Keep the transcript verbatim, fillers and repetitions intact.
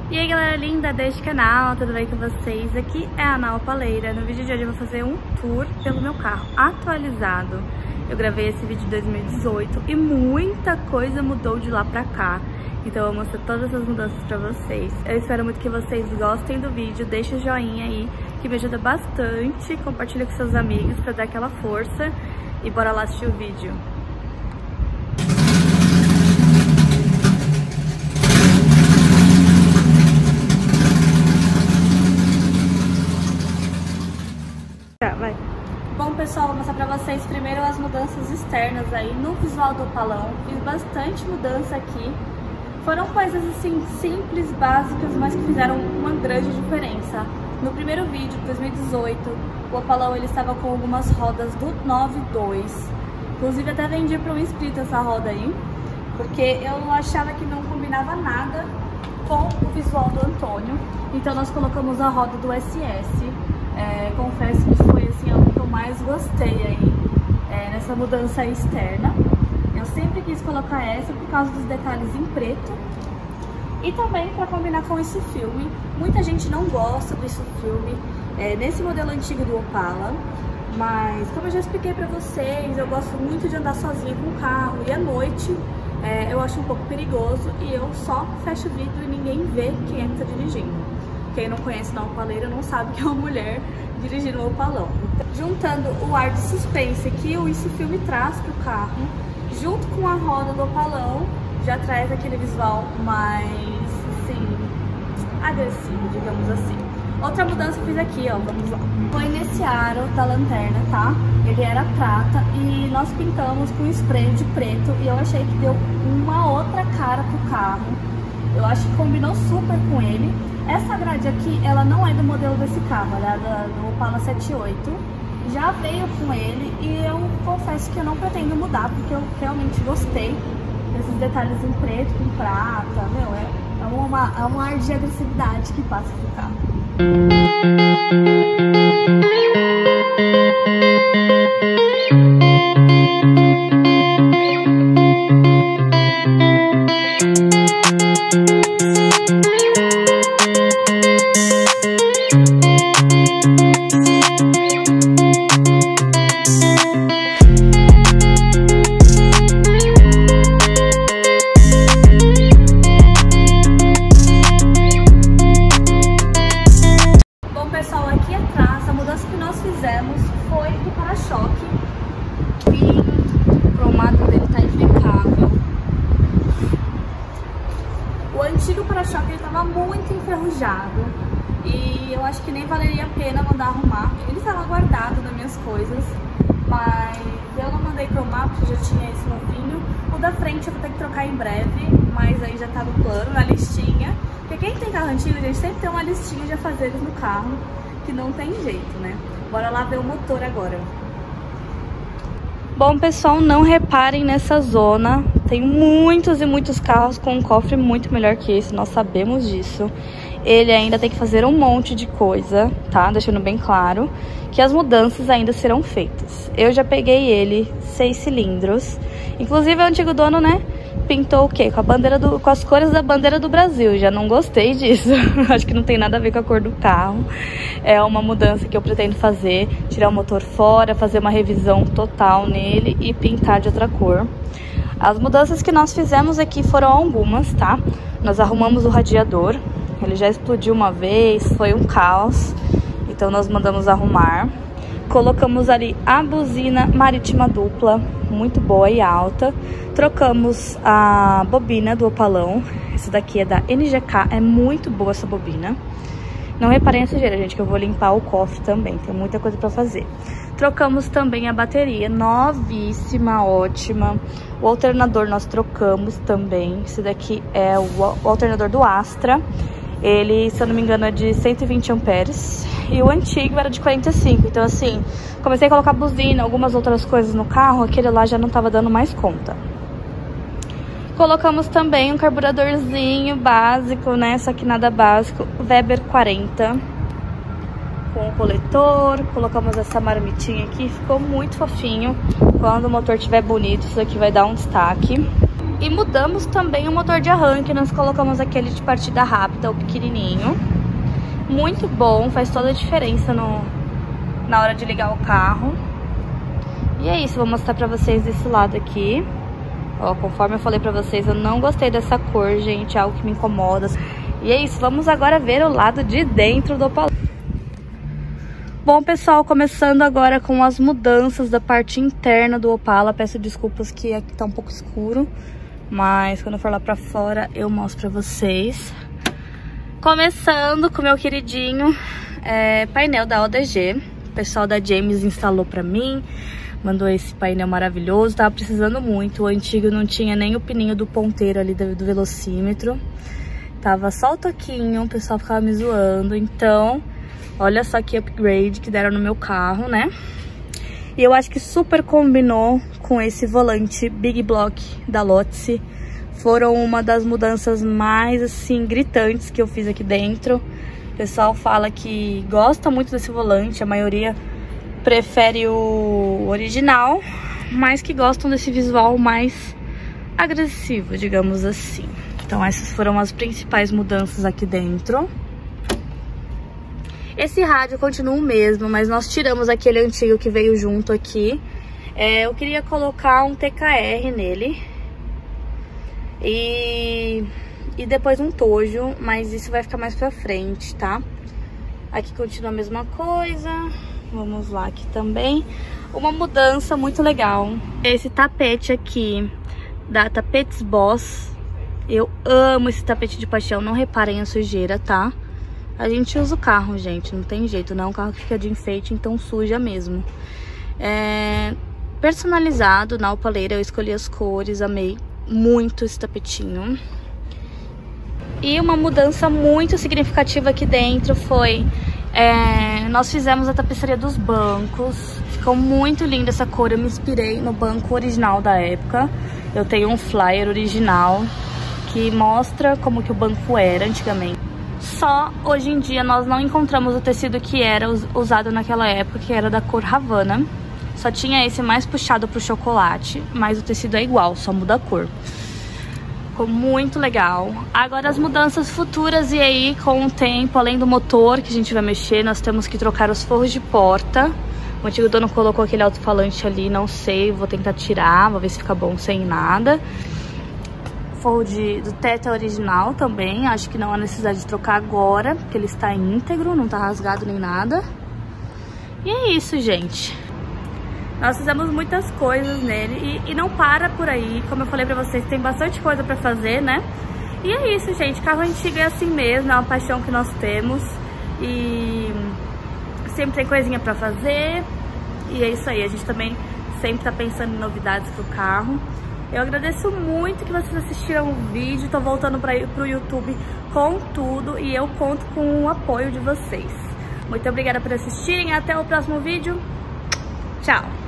E aí galera linda deste canal, tudo bem com vocês? Aqui é a Ana Opaleira. No vídeo de hoje eu vou fazer um tour pelo meu carro atualizado. Eu gravei esse vídeo em dois mil e dezoito e muita coisa mudou de lá pra cá. Então eu vou mostrar todas as mudanças pra vocês. Eu espero muito que vocês gostem do vídeo, deixa o joinha aí, que me ajuda bastante. Compartilha com seus amigos pra dar aquela força e bora lá assistir o vídeo. Vai. Bom pessoal, vou mostrar pra vocês primeiro as mudanças externas aí no visual do Opalão. Fiz bastante mudança aqui. Foram coisas assim simples, básicas, mas que fizeram uma grande diferença. No primeiro vídeo, de dois mil e dezoito, o Opalão ele estava com algumas rodas do nove dois. Inclusive até vendi para um inscrito essa roda aí, porque eu achava que não combinava nada com o visual do Antônio. Então nós colocamos a roda do S S. É, confesso que foi assim, algo que eu mais gostei aí é, nessa mudança externa. Eu sempre quis colocar essa por causa dos detalhes em preto e também para combinar com esse filme. Muita gente não gosta desse filme é, nesse modelo antigo do Opala, mas como eu já expliquei para vocês, eu gosto muito de andar sozinha com o carro e à noite é, eu acho um pouco perigoso e eu só fecho o vidro e ninguém vê quem é que está dirigindo. Quem não conhece na Opaleira não sabe que é uma mulher dirigindo o Opalão. Então, juntando o ar de suspense que o esse filme traz para o carro, junto com a roda do Opalão, já traz aquele visual mais, assim, agressivo, digamos assim. Outra mudança que eu fiz aqui, ó, vamos lá. Foi nesse aro da lanterna, tá? Ele era prata e nós pintamos com spray de preto e eu achei que deu uma outra cara pro carro. Eu acho que combinou super com ele. Essa grade aqui, ela não é do modelo desse carro, ela é do Opala setenta e oito. Já veio com ele e eu confesso que eu não pretendo mudar, porque eu realmente gostei desses detalhes em preto, com prata, meu, é, é, uma, é um ar de agressividade que passa pro carro. Foi do para-choque e o cromado dele tá impecável. O antigo para-choque ele tava muito enferrujado e eu acho que nem valeria a pena mandar arrumar. Ele estava guardado nas minhas coisas, mas eu não mandei cromar porque já tinha esse novinho. O da frente eu vou ter que trocar em breve, mas aí já tá no plano, na listinha. Porque quem tem carro antigo, a gente sempre tem uma listinha de afazeres no carro, que não tem jeito, né? Bora lá ver o motor agora. Bom, pessoal, não reparem nessa zona. Tem muitos e muitos carros com um cofre muito melhor que esse, nós sabemos disso. Ele ainda tem que fazer um monte de coisa, tá? Deixando bem claro que as mudanças ainda serão feitas. Eu já peguei ele, seis cilindros. Inclusive, o antigo dono, né? Pintou o quê? Com a bandeira do, com as cores da bandeira do Brasil. Já não gostei disso. Acho que não tem nada a ver com a cor do carro. É uma mudança que eu pretendo fazer. Tirar o motor fora, fazer uma revisão total nele e pintar de outra cor. As mudanças que nós fizemos aqui foram algumas, tá? Nós arrumamos o radiador. Ele já explodiu uma vez, foi um caos. Então nós mandamos arrumar. Colocamos ali a buzina marítima dupla, muito boa e alta. Trocamos a bobina do Opalão. Essa daqui é da N G K, é muito boa essa bobina. Não reparem a sujeira, gente, que eu vou limpar o cofre também, tem muita coisa pra fazer. Trocamos também a bateria, novíssima, ótima. O alternador nós trocamos também. Esse daqui é o, o alternador do Astra. Ele, se eu não me engano, é de cento e vinte amperes. E o antigo era de quarenta e cinco. Então, assim, comecei a colocar buzina, algumas outras coisas no carro. Aquele lá já não tava dando mais conta. Colocamos também um carburadorzinho básico, né? Só que nada básico. Weber quarenta. Com o coletor. Colocamos essa marmitinha aqui. Ficou muito fofinho. Quando o motor estiver bonito, isso aqui vai dar um destaque. E mudamos também o motor de arranque, nós colocamos aquele de partida rápida, o pequenininho. Muito bom, faz toda a diferença no, na hora de ligar o carro. E é isso, vou mostrar pra vocês desse lado aqui. Ó, conforme eu falei pra vocês, eu não gostei dessa cor, gente, é algo que me incomoda. E é isso, vamos agora ver o lado de dentro do Opalão. Bom, pessoal, começando agora com as mudanças da parte interna do Opala. Peço desculpas que aqui tá um pouco escuro, mas quando eu for lá pra fora eu mostro pra vocês. Começando com o meu queridinho é, painel da O D G. O pessoal da James instalou pra mim, mandou esse painel maravilhoso. Tava precisando muito, o antigo não tinha nem o pininho do ponteiro ali do, do velocímetro. Tava só o toquinho, o pessoal ficava me zoando, então... Olha só que upgrade que deram no meu carro, né? E eu acho que super combinou com esse volante Big Block da Lotse. Foram uma das mudanças mais, assim, gritantes que eu fiz aqui dentro. O pessoal fala que gosta muito desse volante. A maioria prefere o original, mas que gostam desse visual mais agressivo, digamos assim. Então essas foram as principais mudanças aqui dentro. Esse rádio continua o mesmo, mas nós tiramos aquele antigo que veio junto aqui. É, eu queria colocar um T K R nele. E, e depois um Tojo, mas isso vai ficar mais pra frente, tá? Aqui continua a mesma coisa. Vamos lá aqui também. Uma mudança muito legal. Esse tapete aqui, da Tapetes Boss. Eu amo esse tapete de paixão, não reparem a sujeira, tá? A gente usa o carro, gente, não tem jeito, não é um carro que fica de enfeite, então suja mesmo. É personalizado na Opaleira, eu escolhi as cores, amei muito esse tapetinho. E uma mudança muito significativa aqui dentro foi... É, nós fizemos a tapeçaria dos bancos, ficou muito linda essa cor, eu me inspirei no banco original da época. Eu tenho um flyer original que mostra como que o banco era antigamente. Só hoje em dia nós não encontramos o tecido que era usado naquela época, que era da cor Havana. Só tinha esse mais puxado pro chocolate, mas o tecido é igual, só muda a cor. Ficou muito legal. Agora as mudanças futuras, e aí com o tempo, além do motor que a gente vai mexer, nós temos que trocar os forros de porta. O antigo dono colocou aquele alto-falante ali, não sei, vou tentar tirar, vou ver se fica bom sem nada. Forro de, do teto é original também, acho que não há necessidade de trocar agora, porque ele está íntegro, não está rasgado nem nada. E é isso, gente. Nós fizemos muitas coisas nele e, e não para por aí, como eu falei pra vocês, tem bastante coisa pra fazer, né? E é isso, gente, carro antigo é assim mesmo, é uma paixão que nós temos e sempre tem coisinha pra fazer. E é isso aí, a gente também sempre tá pensando em novidades pro carro. Eu agradeço muito que vocês assistiram o vídeo, tô voltando para pro YouTube com tudo e eu conto com o apoio de vocês. Muito obrigada por assistirem, até o próximo vídeo. Tchau!